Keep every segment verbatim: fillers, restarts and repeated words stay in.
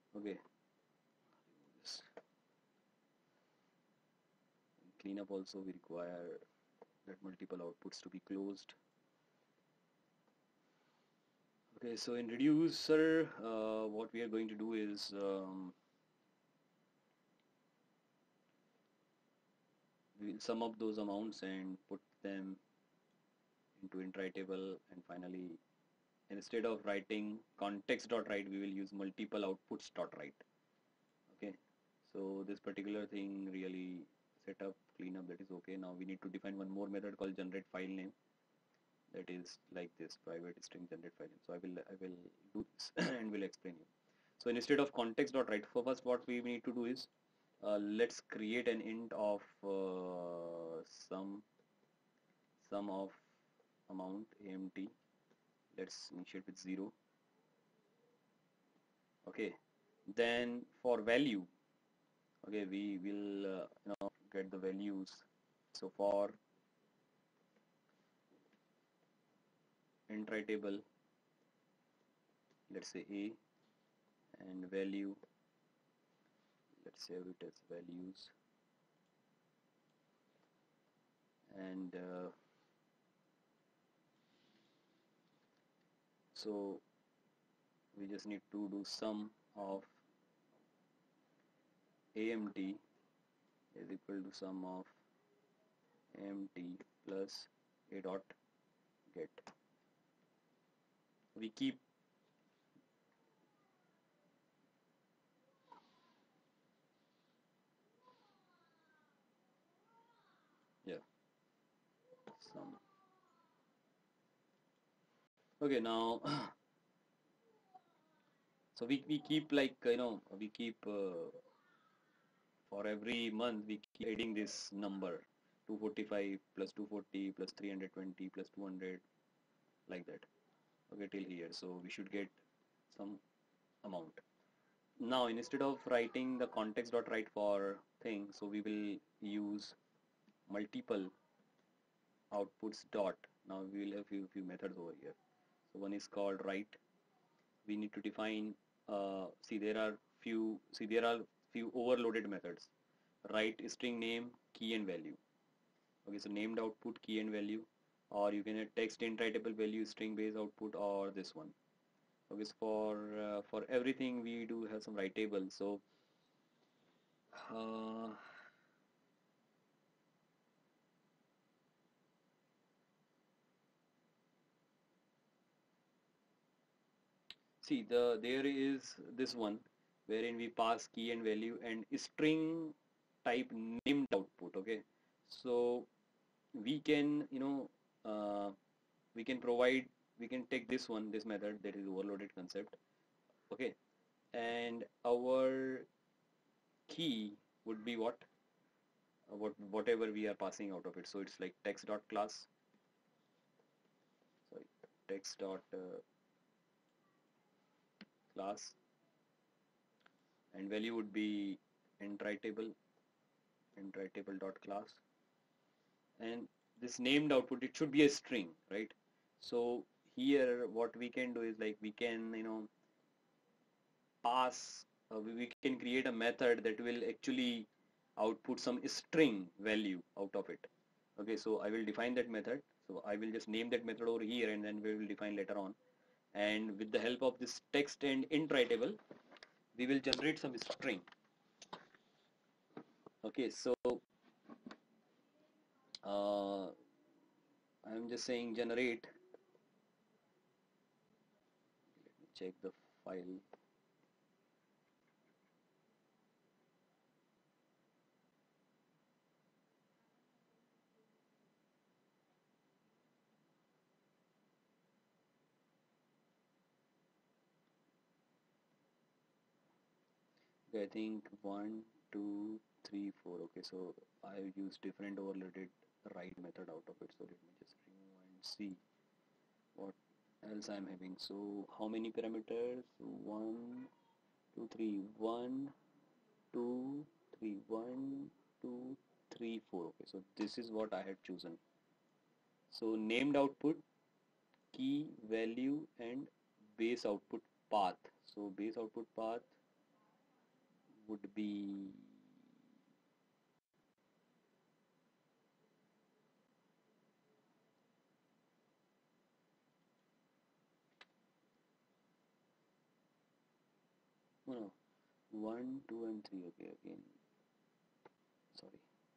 Okay, this cleanup also we require that multiple outputs to be closed. Okay, so in reducer, uh, what we are going to do is um, we'll sum up those amounts and put them into iterable, and finally instead of writing context dot write, we will use multiple outputs dot write. Okay, so this particular thing really set up cleanup, that is okay. Now we need to define one more method called generate file name, that is like this, private string generate file name. So I will I will do this and will explain you. So instead of context dot write, for first what we need to do is uh, let's create an int of uh, sum sum of amount amt. Let's initiate with zero. Okay, then for value, okay, we will uh, you know get the values. So for entry table, let's say a, and value, let's save it as values, and uh, so we just need to do sum of amt is equal to sum of amt plus a dot get. We keep yeah sum. Okay, now so we, we keep like you know we keep uh, for every month we keep adding this number two forty-five plus two forty plus three hundred twenty plus two hundred, like that. Okay, till here, so we should get some amount. Now instead of writing the context dot write for thing, so we will use multiple outputs dot. Now we will have few few methods over here. So one is called write. We need to define uh, see there are few see there are few overloaded methods. Write string name, key and value. Okay, so named output, key and value, or you can add text int writable value, string based output, or this one. Okay, so for uh, for everything we do have some writable. So uh, see the there is this one wherein we pass key and value and string type named output. Okay, so we can you know uh, we can provide we can take this one this method that is overloaded concept. Okay, and our key would be what uh, what whatever we are passing out of it. So it's like text dot class, sorry, text dot uh, class, and value would be entry table entry table dot class, and this named output, it should be a string, right? So here what we can do is like we can you know pass uh, we, we can create a method that will actually output some string value out of it. Okay, so I will define that method. So I will just name that method over here, and then we will define later on. And with the help of this text and int writable, we will generate some string. Okay, so uh, I'm just saying generate. Let me check the file. Okay, I think one, two, three, four. Okay, so I use different overloaded write method out of it. So let me just remove and see what else I'm having. So how many parameters? One, two, three. One, two, three. One, two, three, four. Okay, so this is what I had chosen. So named output, key, value, and base output path. So base output path, would be no, no, one, two, and three. Okay, again, sorry.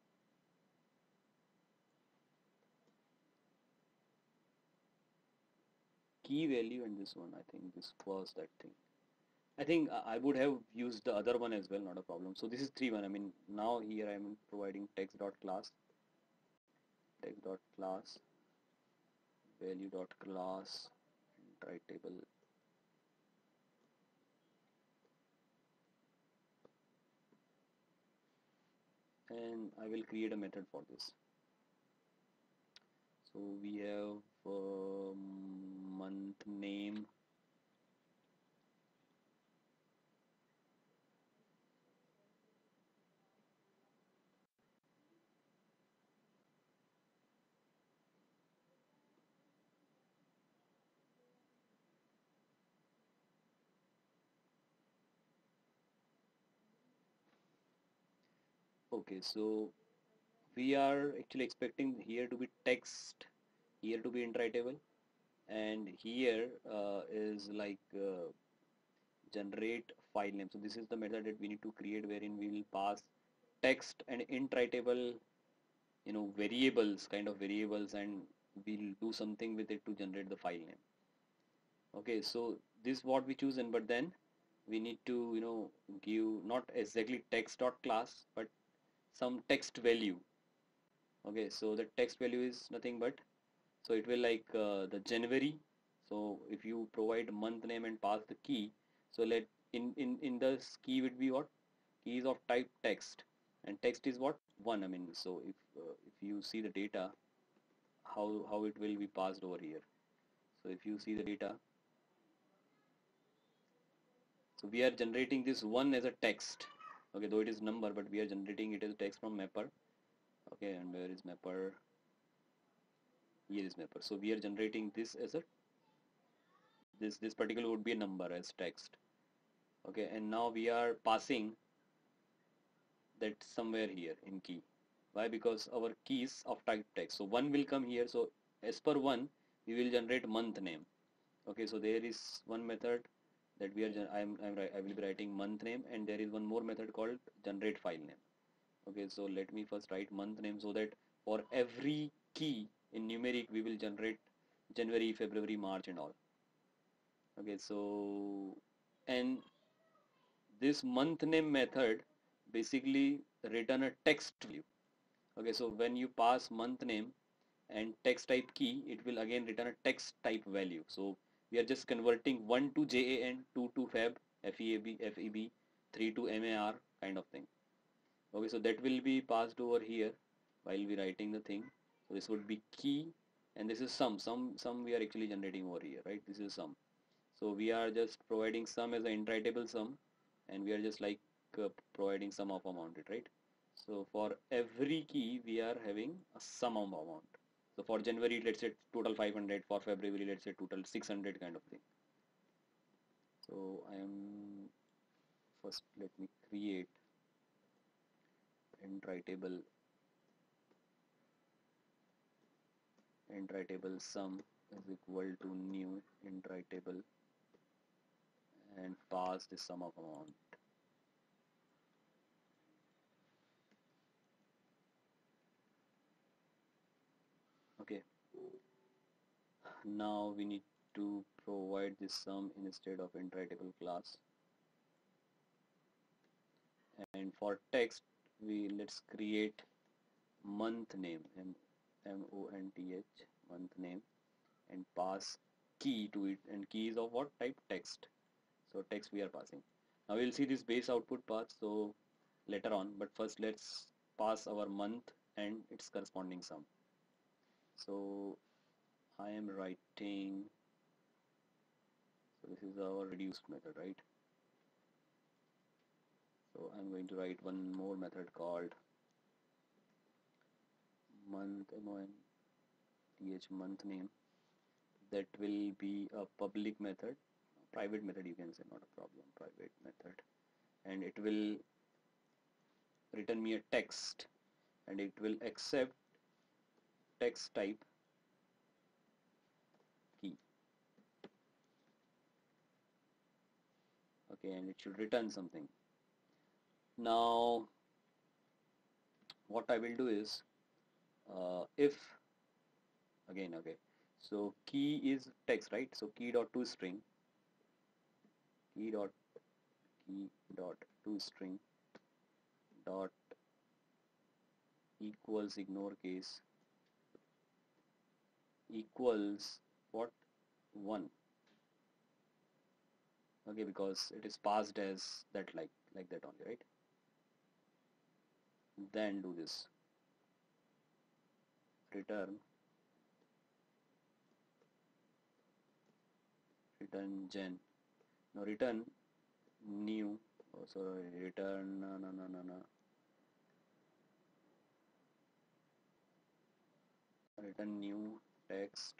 Key value and this one. I think this was that thing. I think I would have used the other one as well, not a problem. So this is three one. I mean, now here I am providing text dot class, text dot class, value dot class, try table, and I will create a method for this. So we have um, month name, okay, so we are actually expecting here to be text, here to be iterable, and here uh, is like uh, generate file name. So this is the method that we need to create, wherein we will pass text and iterable, you know, variables, kind of variables, and we'll do something with it to generate the file name. Okay, so this is what we choose, and but then we need to, you know, give not exactly text dot class, but some text value. Okay, so the text value is nothing but, so it will like uh, the January. So if you provide month name and pass the key, so let in in in this key would be what, key is of type text, and text is what, one. I mean, so if uh, if you see the data, how how it will be passed over here. So if you see the data, so we are generating this one as a text. Okay, though it is number, but we are generating it as text from mapper. Okay, and where is mapper? Here is mapper. So we are generating this as a, this this particular would be a number as text. Okay, and now we are passing that somewhere here in key. Why? Because our keys of type text. So one will come here. So as per one, we will generate month name. Okay, so there is one method that we are I'm, I'm I will be writing month name, and there is one more method called generate file name. Okay, so let me first write month name, so that for every key in numeric we will generate January, February, March, and all. Okay, so and this month name method basically return a text value. Okay, so when you pass month name and text type key, it will again return a text type value. So we are just converting one to jan, two to feb, feb, feb, three to mar, kind of thing. Okay, so that will be passed over here while we writing the thing. So this would be key, and this is sum. Sum, sum we are actually generating over here, right? This is sum. So we are just providing sum as an iterable sum, and we are just like uh, providing sum of amount, right? So for every key we are having a sum of amount. So for January, let's say total five hundred. For February, let's say total six hundred, kind of thing. So I am first, let me create iterable iterable sum is equal to new iterable, and pass the sum of amount. Okay, now we need to provide this sum instead of iterable class, and for text we let's create month name, m m o n t h, month name, and pass key to it, and key is of what type, text. So text we are passing. Now we'll see this base output path so later on, but first let's pass our month and its corresponding sum. So I am writing, so this is our reduce method, right? So I'm going to write one more method called month, M O N T H, month name. That will be a public method, private method you can say, not a problem, private method, and it will return me a text, and it will accept text type key. Okay, and it should return something. Now what I will do is, uh, if again, okay, so key is text, right? So key dot to string, key dot key dot to string dot equals ignore case equals what, one. Okay, because it is passed as that, like like that only, right? Then do this, return return gen. Now return new, oh sorry, return no no no no no return new text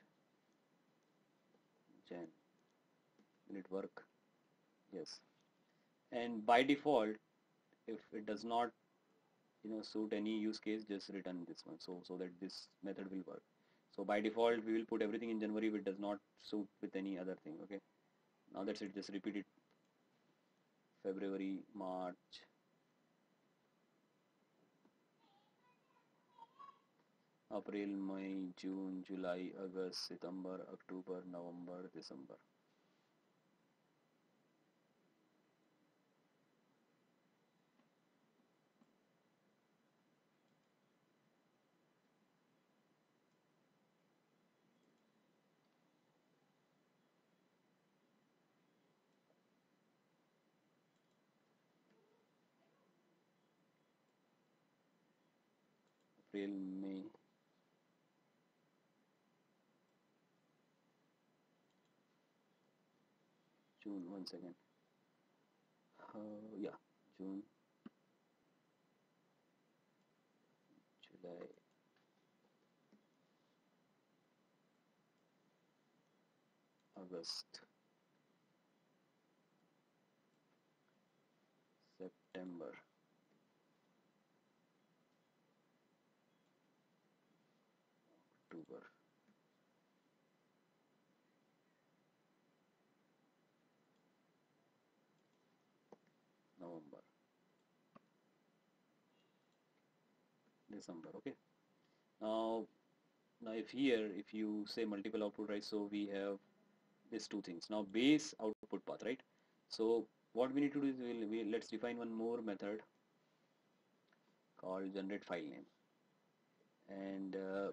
gen. Will it work? Yes. And by default, if it does not, you know, suit any use case, just return this one, so so that this method will work. So by default we will put everything in January if it does not suit with any other thing. Okay, now that's it. Just repeat it. February, March, April, May, June, July, August, September, October, November, December. April, May, June, one second. Uh, yeah, June, July, August, September, October, November, December. Okay. Now, now if here, if you say multiple output, right? So we have these two things. Now base output path, right? So what we need to do is we'll, we let's define one more method called generate file name, and uh,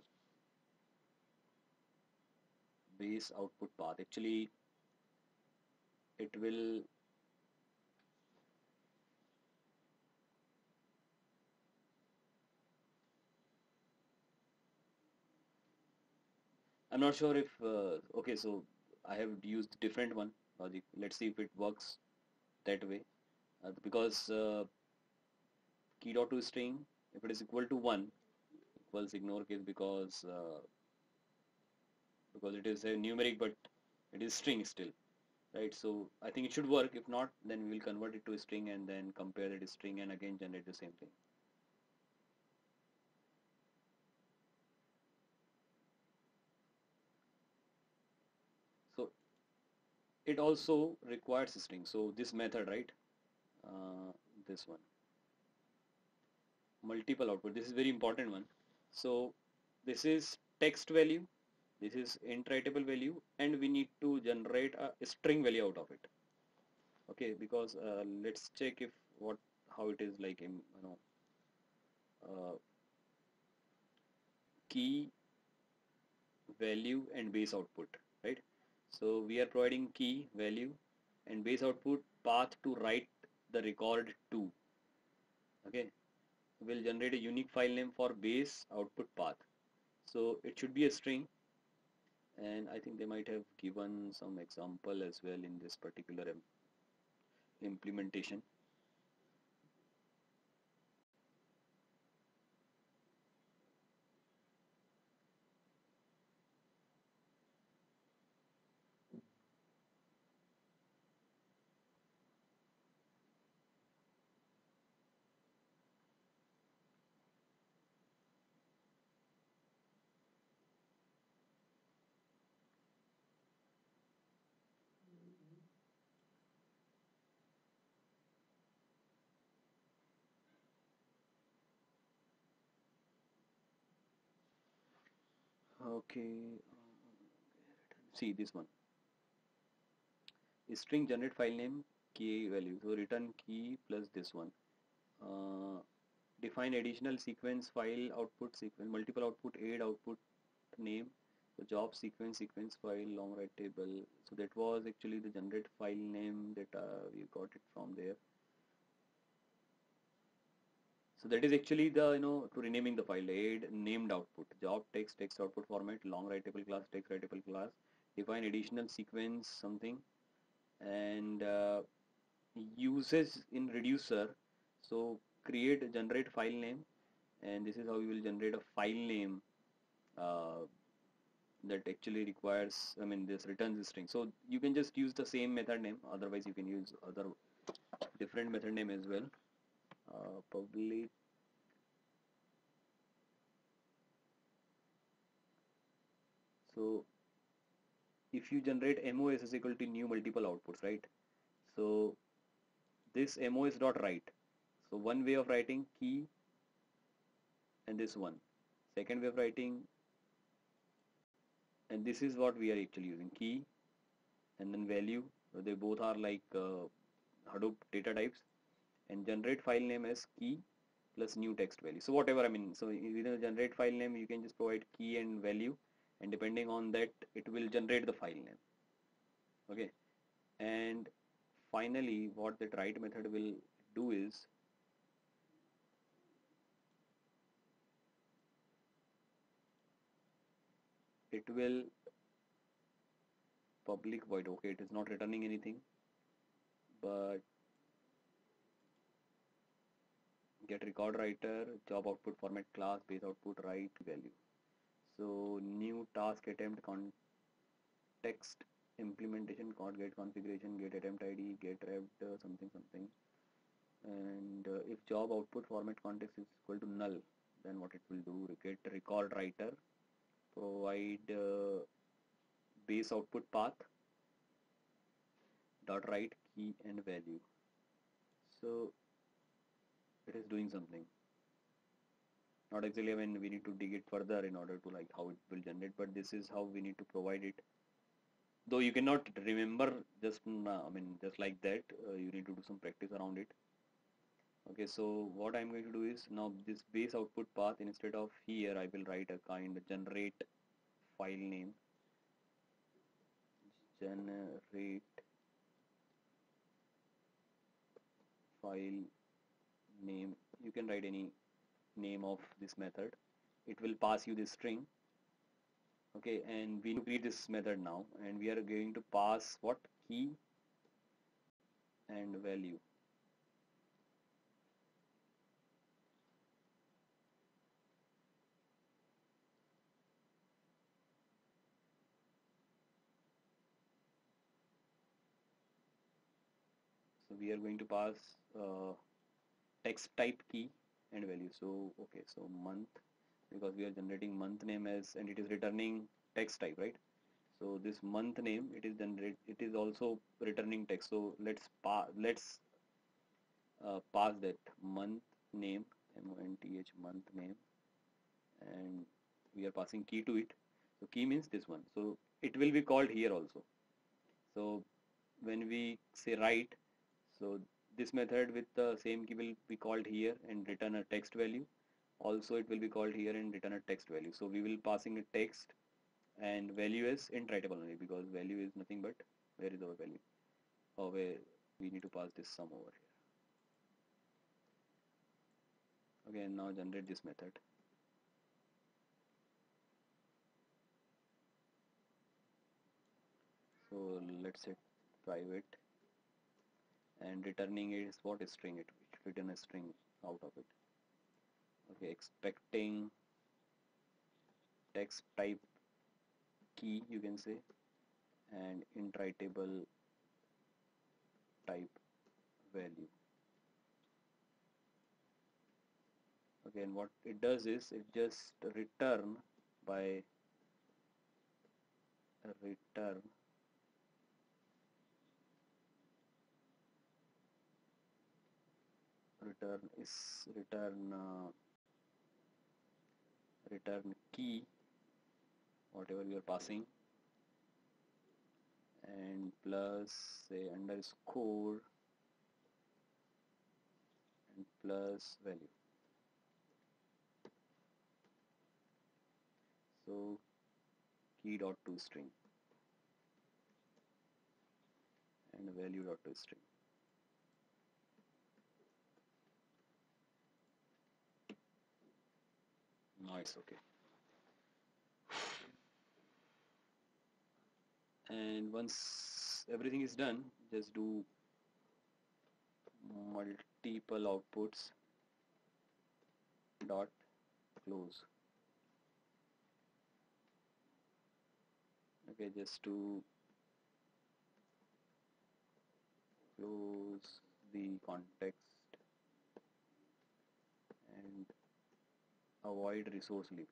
base output path. Actually, it will I'm not sure if uh, okay, so I have used different one logic. Let's see if it works that way, uh, because uh, key dot to string, if it is equal to one, equals ignore case, because uh, because it is a numeric but it is string still, right? So I think it should work. If not, then we will convert it to a string and then compare that string and again generate the same thing. So it also requires a string. So this method, right? Uh, this one, multiple output. This is very important one. So this is text value, this is int writable value, and we need to generate a string value out of it. Okay, because uh, let's check if what how it is like in, you know, uh, key value and base output, right? So we are providing key value and base output path to write the record to. Okay, we'll generate a unique file name for base output path. So it should be a string, and I think they might have given some example as well in this particular implementation. Okay, see this one string generate file name key value, so return key plus this one. uh, Define additional sequence file output sequence multiple output add output name, so job sequence sequence file long write table. So that was actually the generate file name that uh, we got it from there. So that is actually the, you know, to renaming the file. Add named output, job text text output format, long writable class text writable class, define additional sequence something, and uh, uses in reducer. So create generate file name, and this is how you will generate a file name uh, that actually requires, I mean, this returns the string. So you can just use the same method name, otherwise you can use other different method name as well. Uh, public, so if you generate M O S is equal to new multiple outputs, right? So this M O S dot write. So one way of writing key and this one. Second way of writing, and this is what we are actually using, key and then value. So they both are like uh, Hadoop data types, and generate file name as key plus new text value. So whatever, I mean, so within the generate file name you can just provide key and value, and depending on that it will generate the file name. Okay, and finally what that write method will do is it will public void. Okay, it is not returning anything, but get record writer job output format class base output write value. So new task attempt context implementation code get configuration get attempt id get revved uh, something something, and uh, if job output format context is equal to null, then what it will do, get record writer provide uh, base output path dot write key and value. So it is doing something, not exactly, I mean, we need to dig it further in order to like how it will generate, but this is how we need to provide it, though you cannot remember just uh, I mean just like that, uh, you need to do some practice around it. Okay, so what I'm going to do is now this base output path, instead of here I will write a kind of generate file name, generate file name, you can write any name of this method, it will pass you this string. Okay, and we need to create this method now, and we are going to pass what, key and value. So we are going to pass uh, text type key and value. So okay, so month, because we are generating month name as, and it is returning text type, right? So this month name, it is generate, it is also returning text. So let's pa let's uh, pass that month name, M O N T H, month name, and we are passing key to it. So key means this one. So it will be called here also. So when we say write, so this method with the same key will be called here and return a text value. Also it will be called here and return a text value. So we will passing a text and value is int writable only, because value is nothing but, where is our value? Oh, where we need to pass this sum over here. Okay, and now generate this method. So let's set private, and returning is what is string, it should return a string out of it. Okay, expecting text type key, you can say, and int writable type value. Okay, and what it does is it just return by return return is return uh, return key whatever you are passing, and plus say underscore and plus value. So key dot to string and value dot to string. Now it's okay. And once everything is done, just do multiple outputs dot close. Okay, just to close the context and avoid resource leak.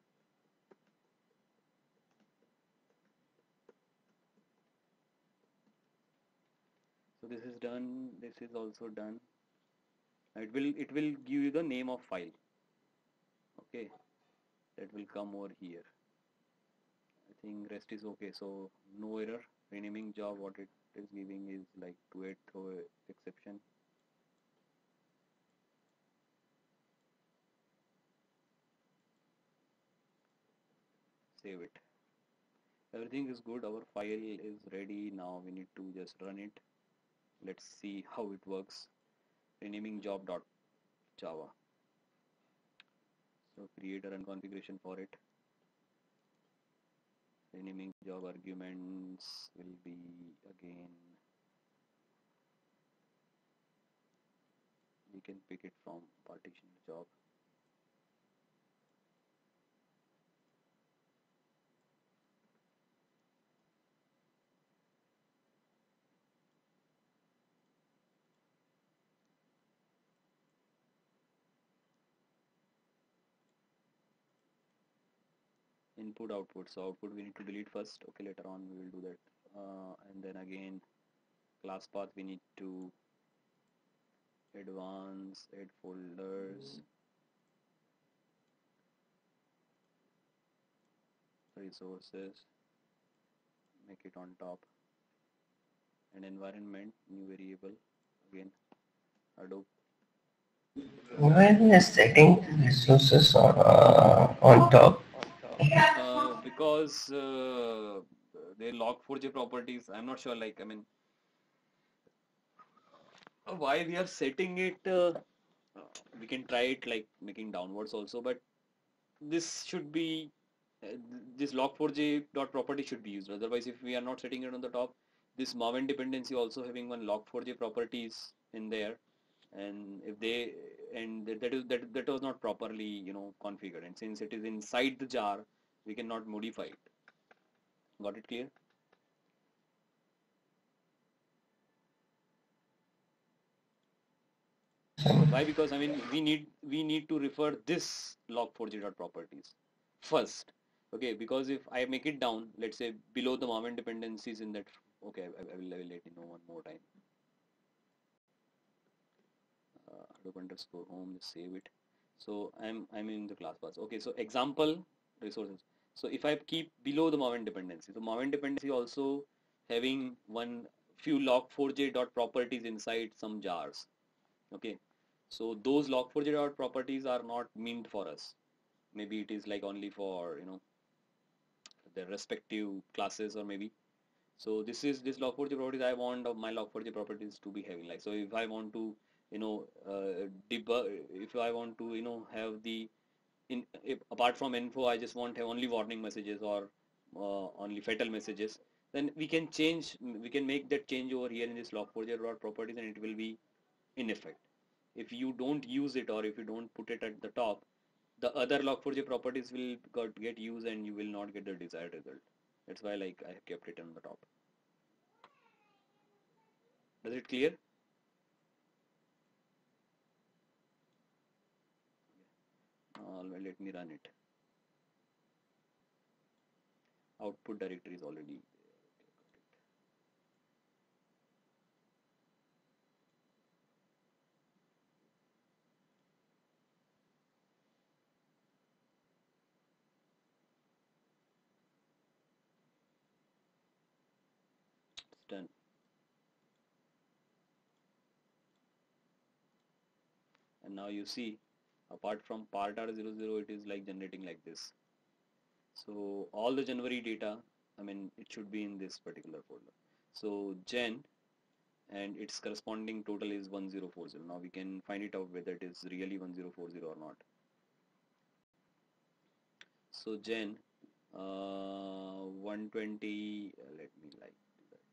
So this is done, this is also done. It will it will give you the name of file. Okay, that will come over here. I think rest is okay, so no error. Renaming job, what it is giving is like to add throw exception. Save it. Everything is good, our file is ready. Now we need to just run it. Let's see how it works. Renaming job.java. So create a run configuration for it. Renaming job arguments will be again, we can pick it from partition job. Input output, so output we need to delete first. Okay, later on we will do that. Uh, and then again class path we need to advance, add folders, resources, make it on top, and environment new variable again Hadoop. When is setting resources on, uh, on top? Uh, because uh, they log four j properties, I'm not sure, like I mean uh, why we are setting it. Uh, uh, we can try it like making downwards also, but this should be uh, this log four j dot property should be used. Otherwise, if we are not setting it on the top, this Maven dependency also having one log four j properties in there, and if they and that, that is that that was not properly you know configured, and since it is inside the jar, we cannot modify it. Got it clear? Why? Because I mean we need we need to refer this log four j dot properties first. Okay, because if I make it down, let's say below the Maven dependencies in that. Okay, I, I, will, I will let you know one more time. Uh, Hadoop underscore home, just save it. So I'm I'm in the class path. Okay, so example resources. So if I keep below the Maven dependency, so Maven dependency also having one few log four j dot properties inside some jars. Okay, so those log four j dot properties are not meant for us. Maybe it is like only for you know their respective classes, or maybe. So this is this log four j properties I want of my log four j properties to be having. Like so, if I want to you know uh, debug, if I want to you know have the in if, apart from info, I just want have only warning messages or uh, only fatal messages. Then we can change, we can make that change over here in this log four j dot properties, and it will be in effect. If you don't use it, or if you don't put it at the top, the other log four j properties will got, get used, and you will not get the desired result. That's why like I have kept it on the top. Does it clear? Uh, let me run it. Output directory is already. done. And now you see, apart from part R zero zero, it is like generating like this. So all the January data, I mean, it should be in this particular folder. So Jan and its corresponding total is one zero four zero. Now we can find it out whether it is really one zero four zero or not. So Jan uh, one twenty, uh, let me like do that.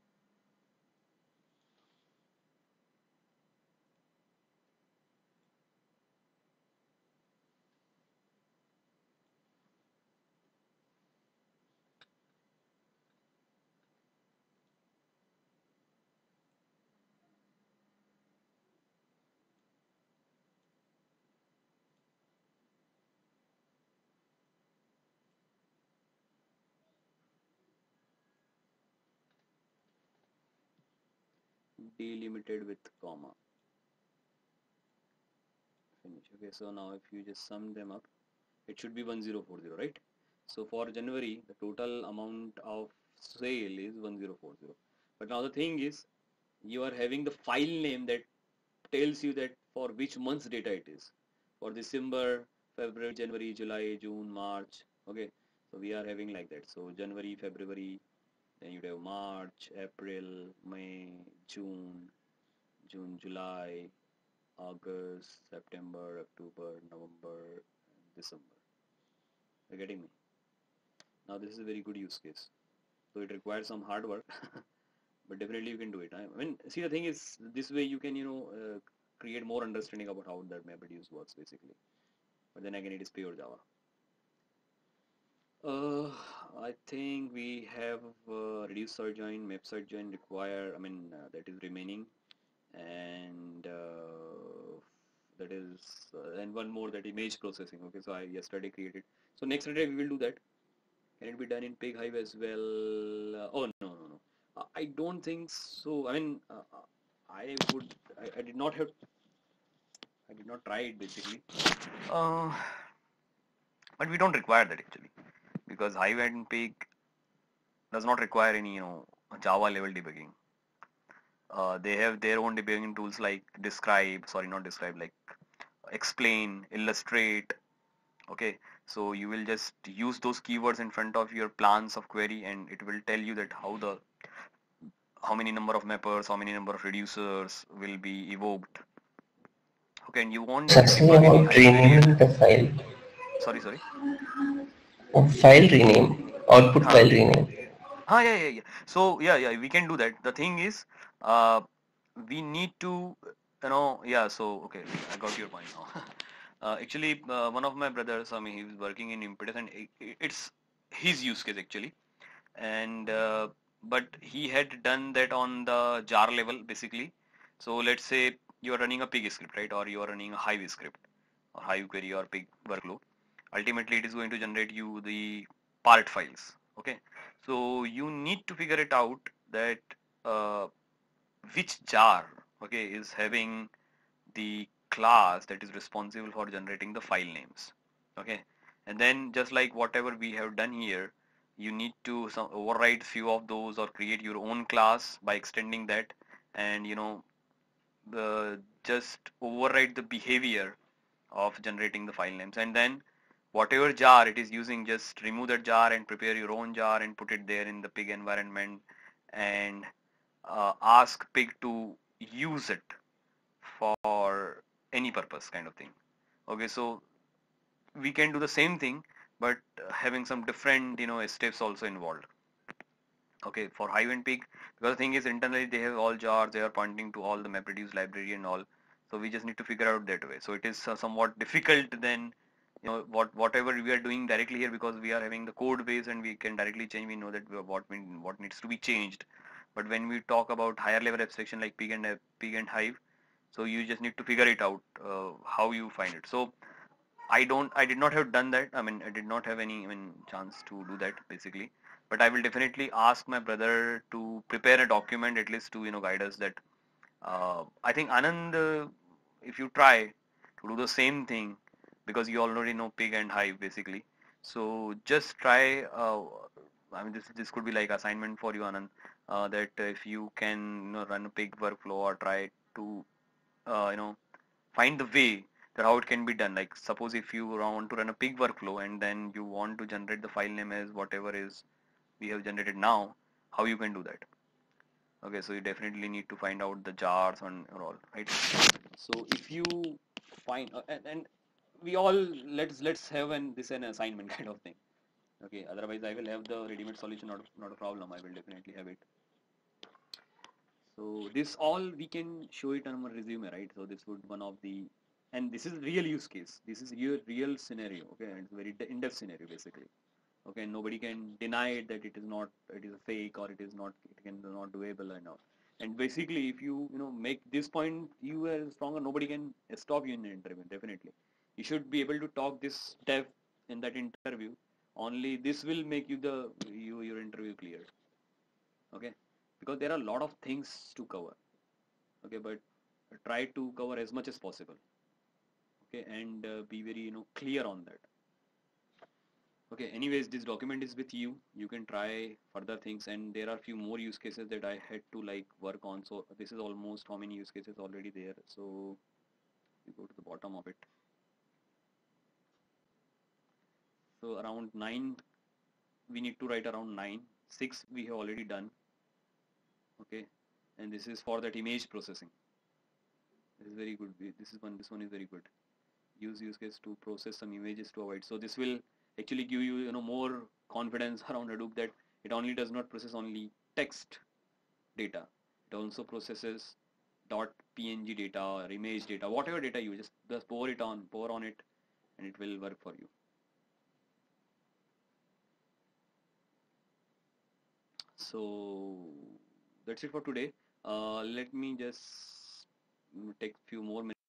Delimited with comma. Finish. Okay, so now if you just sum them up, it should be one zero four zero, right? So for January, the total amount of sale is one zero four zero. But now the thing is, you are having the file name that tells you that for which month's data it is. For December, February, January, July, June, March. Okay, so we are having like that. So January, February, then you'd have March, April, May, June, June, July, August, September, October, November, December. You're getting me? Now this is a very good use case. So it requires some hard work, but definitely you can do it. I mean, see, the thing is, this way you can, you know, uh, create more understanding about how that map reduce works basically. But then again, it is pure Java. Uh, I think we have uh, reduce search join, map search join require, I mean, uh, that is remaining, and uh, that is, uh, and one more, that image processing. Okay, so I yesterday created. So next Saturday we will do that. Can it be done in Pig Hive as well? Uh, oh, no, no, no. Uh, I don't think so. I mean, uh, uh, I would, I, I did not have, I did not try it basically. Uh, but we don't require that actually, because Hive and Pig does not require any, you know, Java level debugging. Uh, they have their own debugging tools like describe, sorry, not describe, like explain, illustrate. Okay, so you will just use those keywords in front of your plans of query, and it will tell you that how the how many number of mappers, how many number of reducers will be evoked. Okay, and you won't It's need to actually debug any about Hive variant. renaming the file. Sorry, sorry. Or file rename, output Huh. file rename. Ah, yeah, yeah, yeah. So yeah, yeah, we can do that. The thing is, uh, we need to, you know, yeah. So okay, I got your point now. uh, actually, uh, one of my brothers, I mean, he was working in impedance, and it, it's his use case actually. And uh, but he had done that on the jar level basically. So let's say you are running a pig script, right, or you are running a hive script or hive query or pig workload. Ultimately it is going to generate you the part files. Okay, so you need to figure it out that uh, which jar, okay, is having the class that is responsible for generating the file names. Okay, and then just like whatever we have done here, you need to some override few of those or create your own class by extending that, and you know, the just override the behavior of generating the file names, and then whatever jar it is using, just remove that jar and prepare your own jar and put it there in the pig environment, and uh, ask pig to use it for any purpose kind of thing. Okay, so we can do the same thing, but uh, having some different, you know, steps also involved. Okay, for Hive and Pig, because the thing is internally they have all jars, they are pointing to all the MapReduce library and all. So we just need to figure out that way. So it is uh, somewhat difficult then, you know, what whatever we are doing directly here, because we are having the code base and we can directly change. We know that we, what we, what needs to be changed. But when we talk about higher level abstraction like Pig and uh, Pig and Hive, so you just need to figure it out uh, how you find it. So I don't, I did not have done that. I mean, I did not have any, I mean, chance to do that basically. But I will definitely ask my brother to prepare a document at least to, you know, guide us that. Uh, I think Anand, uh, if you try to do the same thing, because you already know Pig and Hive basically. So just try. Uh, I mean, this this could be like assignment for you, Anand. uh, that if you can, you know, run a pig workflow or try to, uh, you know, find the way that how it can be done. Like suppose if you want to run a pig workflow and then you want to generate the file name as whatever is we have generated now, how you can do that? Okay, so you definitely need to find out the jars and all, right? So if you find uh, and, and we all let's let's have an this an assignment kind of thing. Okay, otherwise I will have the ready-made solution, not not a problem. I will definitely have it. So this all we can show it on our resume, right? So this would one of the, and this is real use case. This is real real scenario. Okay, and it's very in-depth scenario basically. Okay, nobody can deny it that it is not, it is a fake or it is not, it can not doable and all. And basically, if you you know make this point, you are stronger. Nobody can stop you in an interview. Definitely, you should be able to talk this dev in that interview. Only this will make you the you your interview clear. Okay, because there are a lot of things to cover. Okay, but try to cover as much as possible. Okay, and uh, be very you know clear on that. Okay, anyways, this document is with you. You can try further things, and there are few more use cases that I had to like work on. So this is almost how many use cases already there. So you go to the bottom of it. So around nine, we need to write around nine. Six we have already done. Okay, and this is for that image processing. This is very good. This is one. This one is very good. Use use case to process some images to avoid. So this will actually give you you know more confidence around Hadoop that it only does not process only text data. It also processes .png data or image data, whatever data you just just pour it on, pour on it, and it will work for you. So that's it for today. Uh, let me just take few more minutes.